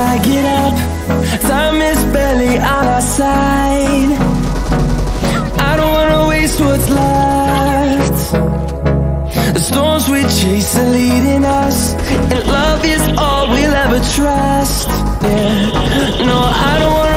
I get up, time is barely on our side. I don't wanna waste what's left. The storms we chase are leading us, and love is all we'll ever trust. Yeah, no, I don't wanna